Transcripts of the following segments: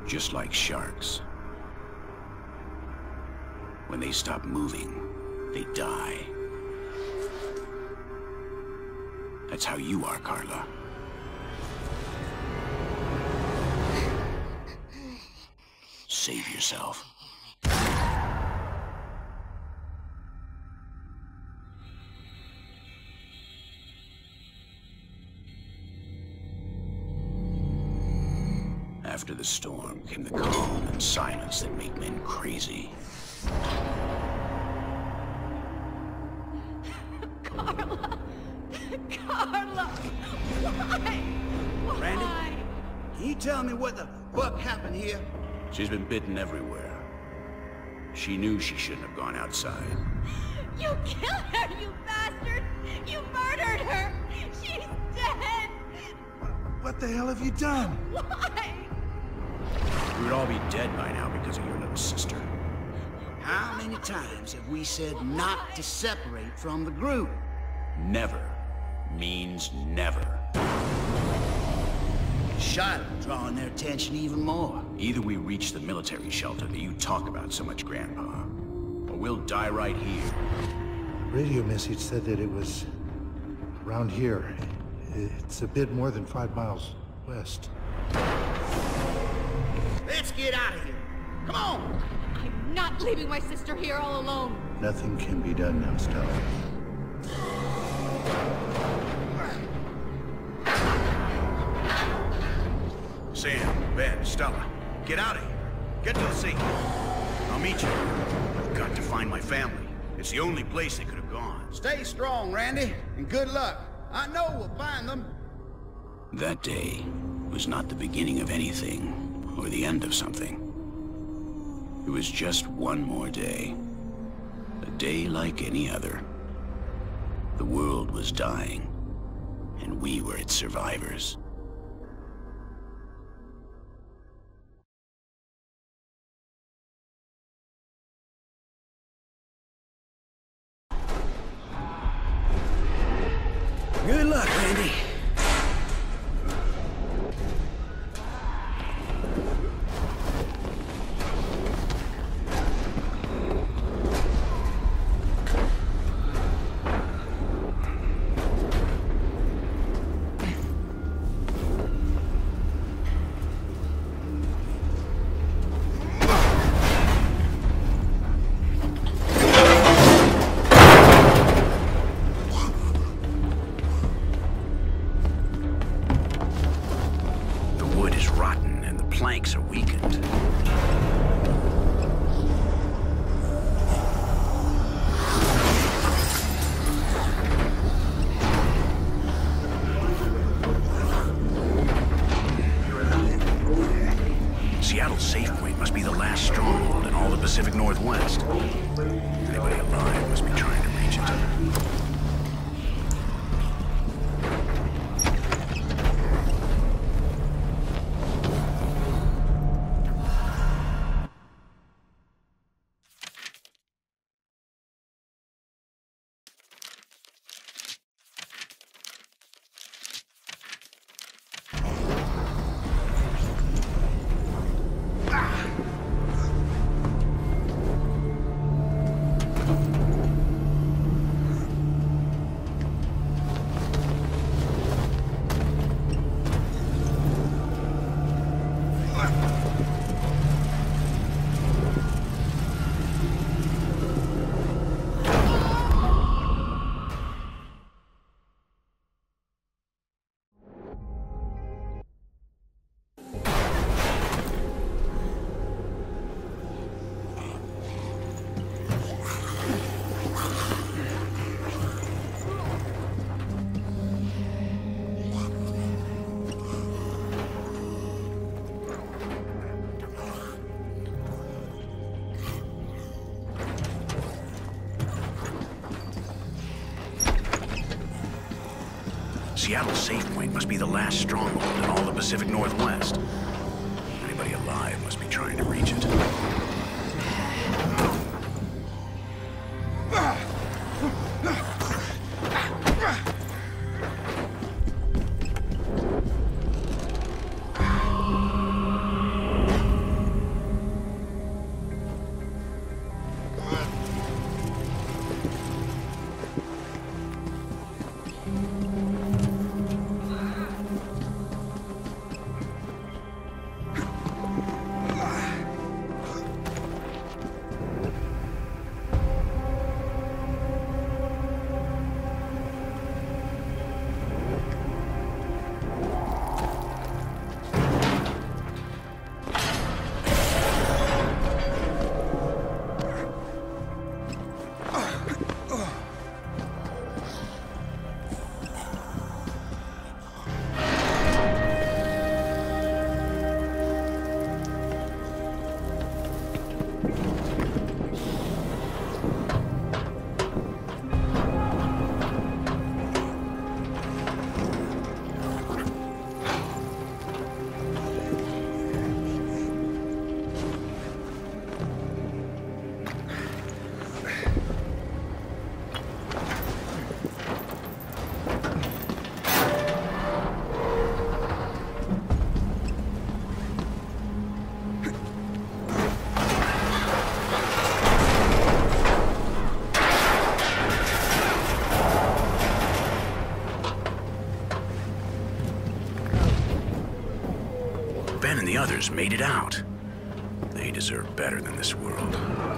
Just like sharks. When they stop moving, they die. That's how you are, Carla. Save yourself. After the storm came the calm and silence that make men crazy. Carla! Carla! Why? Randy? Can you tell me what the fuck happened here? She's been bitten everywhere. She knew she shouldn't have gone outside. You killed her, you bastard! You murdered her! She's dead! What the hell have you done? Why? We would all be dead by now because of your little sister. How many times have we said not to separate from the group? Never means never. Shiloh drawing their attention even more. Either we reach the military shelter that you talk about so much, Grandpa, or we'll die right here. Radio message said that it was around here. It's a bit more than 5 miles west. Let's get out of here. Come on! I'm not leaving my sister here all alone. Nothing can be done now, Stella. Sam, Ben, Stella, get out of here. Get to the sea. I'll meet you. I've got to find my family. It's the only place they could have gone. Stay strong, Randy, and good luck. I know we'll find them. That day was not the beginning of anything, or the end of something. It was just one more day. A day like any other. The world was dying, and we were its survivors. Good luck, Randy. Planks are weakened. Seattle's safe point must be the last stronghold in all the Pacific Northwest. Anybody alive must be trying to reach it. Seattle's safe point must be the last stronghold in all the Pacific Northwest. Anybody alive must be trying to reach it. Ben and the others made it out. They deserve better than this world.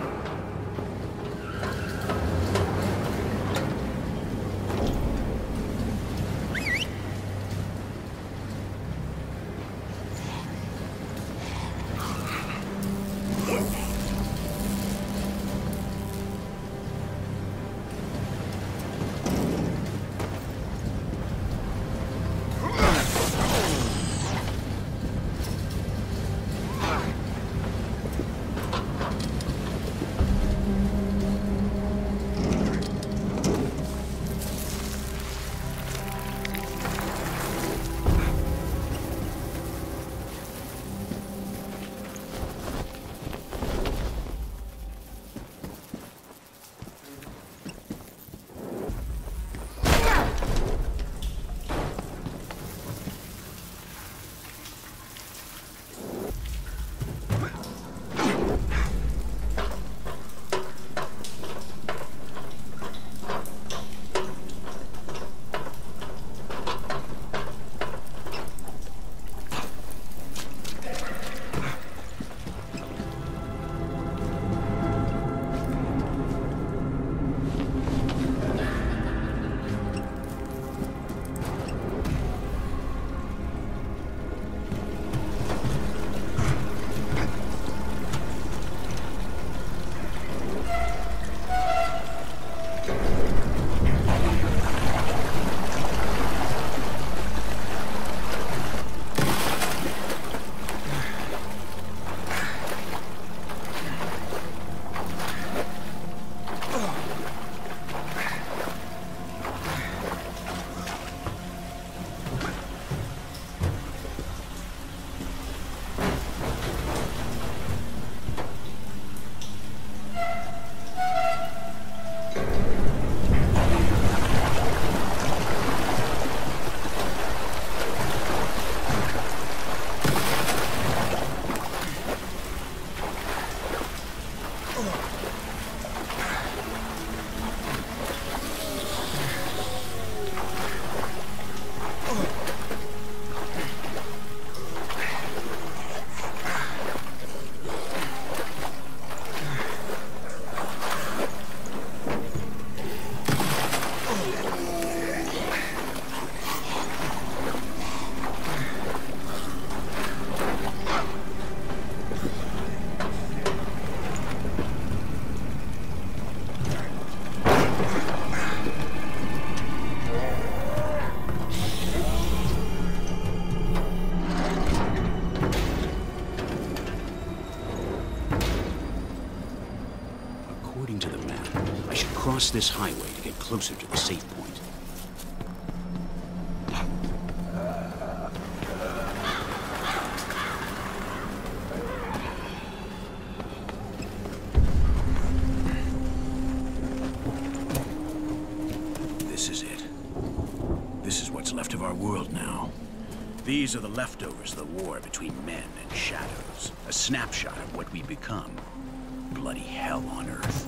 Cross this highway to get closer to the safe point. This is it. This is what's left of our world now. These are the leftovers of the war between men and shadows. A snapshot of what we've become. Bloody hell on Earth.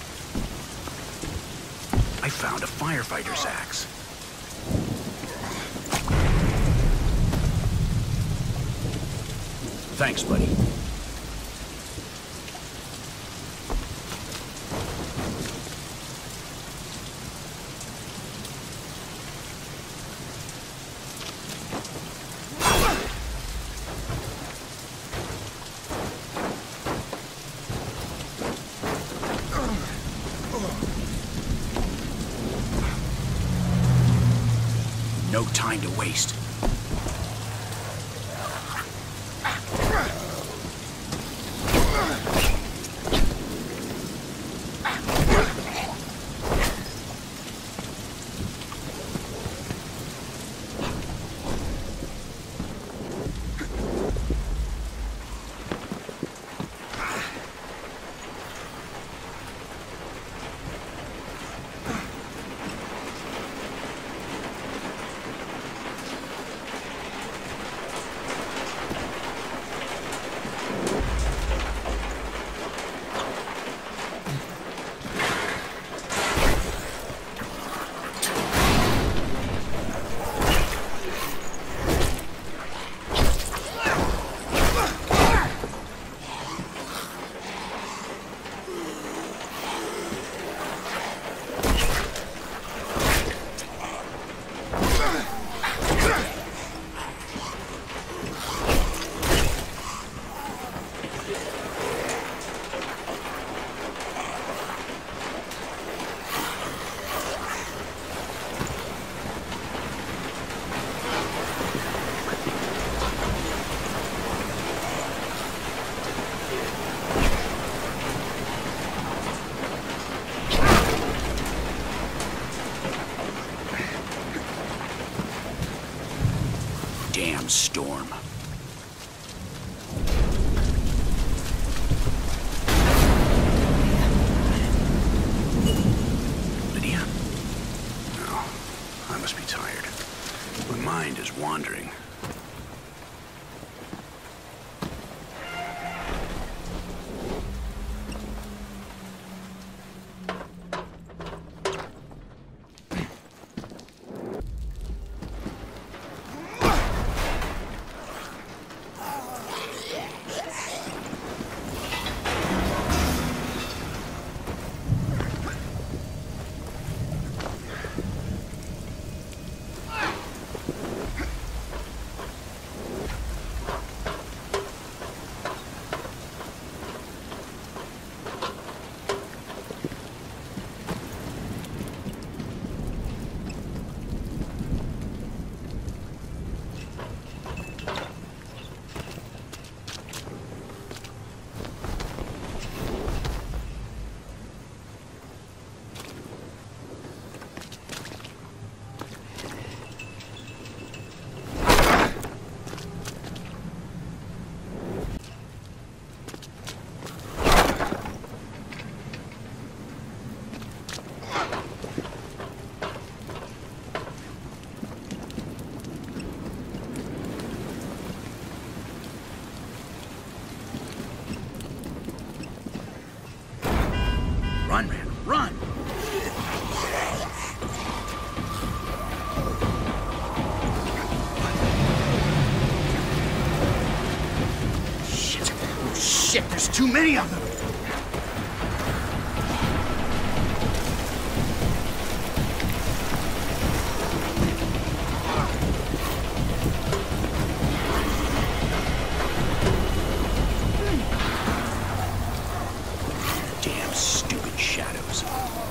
I found a firefighter's axe. Thanks, buddy. No time to waste. Damn storm. Lydia? No, I must be tired. My mind is wandering. Run, man, run! Shit. Oh, shit, there's too many of them. Damn stupid shadows.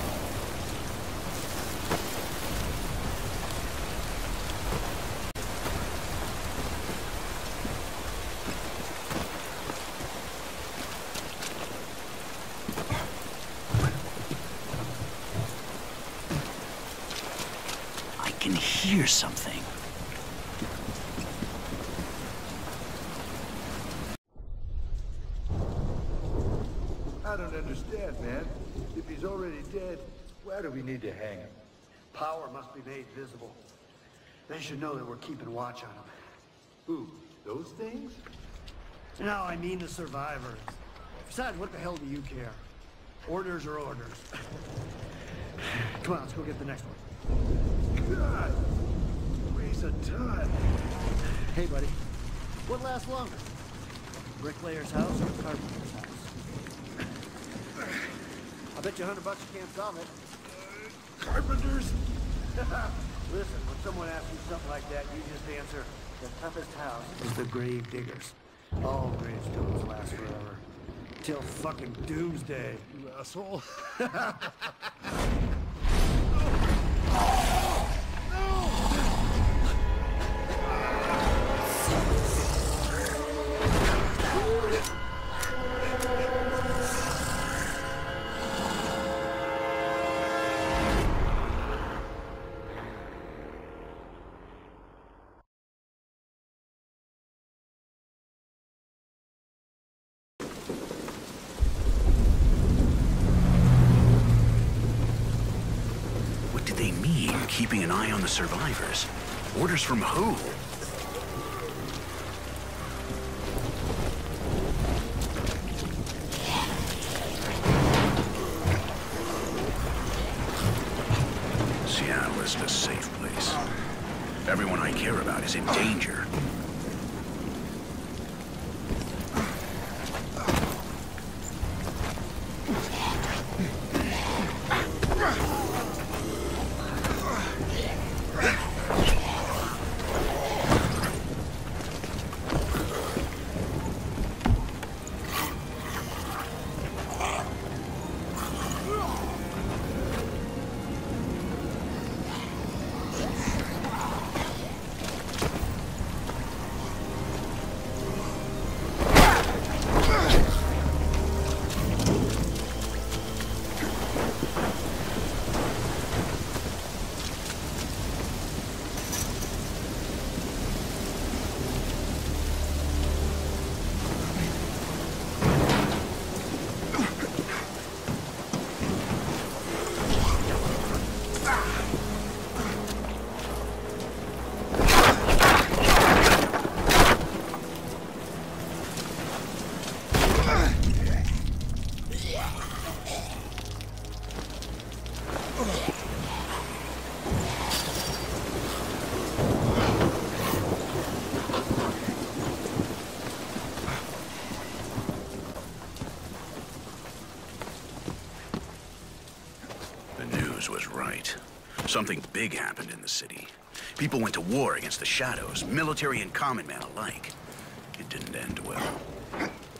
I can hear something. I don't understand, man. If he's already dead, why do we need to hang him? Power must be made visible. They should know that we're keeping watch on them. Who? Those things? No, I mean the survivors. Besides, what the hell do you care? Orders are orders. Come on, let's go get the next one. God! Waste of time. Hey, buddy. What lasts longer? Bricklayer's house or a carpenter's house? I bet you $100 you can't solve it. Carpenters? Listen, when someone asks you something like that, you just answer, the toughest house is the grave diggers. All gravestones last forever. Till fucking doomsday. You asshole. What did they mean, keeping an eye on the survivors? Orders from who? Seattle isn't a safe place. Everyone I care about is in danger. Was right. Something big happened in the city. People went to war against the Shadows, military and common man alike. It didn't end well.